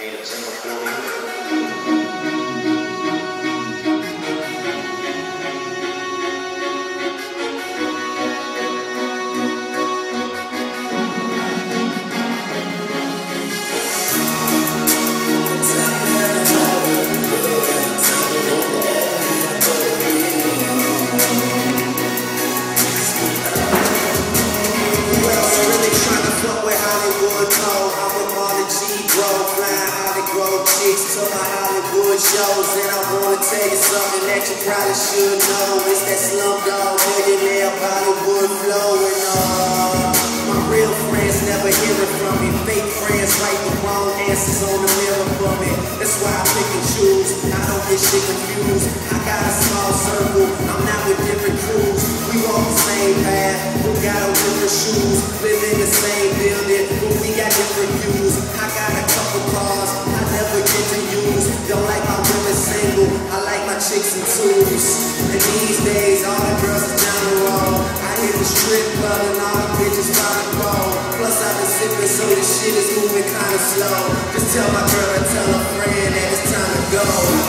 To my Hollywood shows, and I wanna tell you something that you probably should know. It's that Slumdog Millionaire Hollywood flow, and my real friends never hearing from me. Fake friends write the wrong answers on the mirror for me. That's why I pick and choose. I don't get shit confused. I got a small circle. I'm not with different crews. We walk the same path. We got on different shoes. Live in the same building, but we got different views. I got a couple cars I never get to use. Don't like my women single. I like my chicks in twos. And these days, all the girls is down the road. I hit the strip club and all the bitches by the phone. Plus I've been sipping, so this shit is moving kinda slow. Just tell my girl and tell her friend that it's time to go.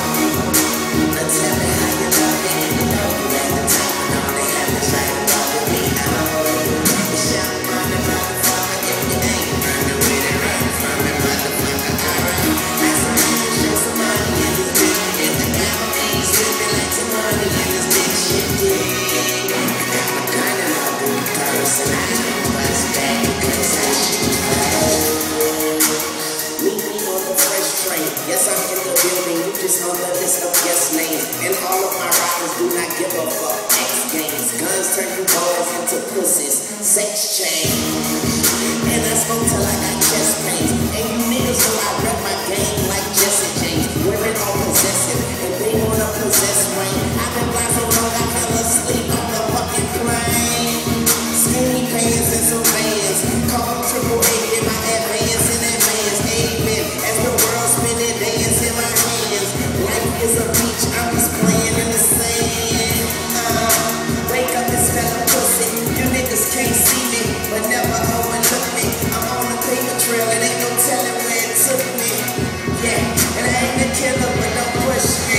Now tell me how you love me. You know you at the top and all they have to try to fuck with me. You shout on the motherfucker if you ain't running with it, running from it, motherfucker. Alright, that's a man to show some money in this bitch. And the Gabardines whipping like some money in this bitch. Shit, yeah. I got my gun in my boot purse and I don't bust back because I shoot fast. Meet me on the fresh train. Yes, I'm in the building. You just on the list of guest names. And all of my riders do not give a fuck. X games. Guns turn you boys into pussies. Sex change. And I smoke till I got chest pains. And you niggas know I rep my game like Jesse James. Women all possessive. And they wanna possess rain. I've been blind so long I fell asleep on the fucking plane. Skinny pants and some vans. Call triple A in my advance in advance. Amen. As the world spinning, dance in my hands. Life is a beach, I'm just playing in the sand. Wake up and smell a pussy. You niggas can't see me, but never overlook me. I'm on the paper trail, and ain't no telling where it took me. Yeah, and I ain't the killer, but don't push me.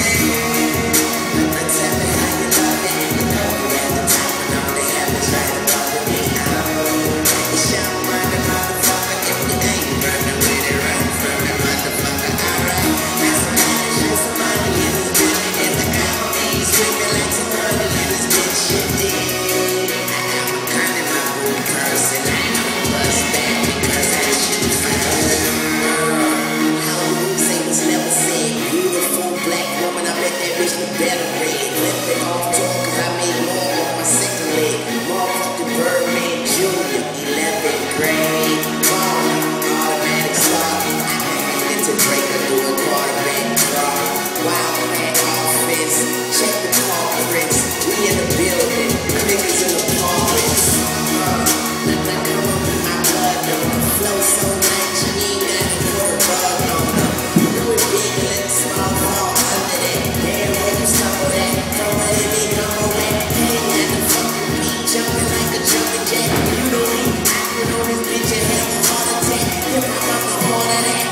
Now tell me how you love it. You know you at the top, and all they have to try to fuck with me. You shout on the motherfucker if you ain't running with it, running from it, motherfucker. Alright, that's a man to show some money in this bitch. And the Gabardines whipping like some money in this bitch. Shit, yeah. I got my gun in my boot purse and I don't bust back because I shoot fast. Halloween say was never said. Beautiful black woman, I bet that bitch look better red. Limping off tour cause I made more on my second leg. Motherfucking Birdman Jr., 11th grade. Baller, automatic start. I can into Drake or do a quarterback draw. Wild man offense, check the conference. We in the building, niggas in the apartments. Nothing come up with my blood, no. Flow so nice, you ain't got to put a rug on them. Do it big and let the small fall under that. Damn, where you stumble at? Throw it in me, go away. Hey, got the fucking beat jumping like a jumping jack. You know me, I put on this bitch and have a heart attack. Hip hop, I'm a heart of that.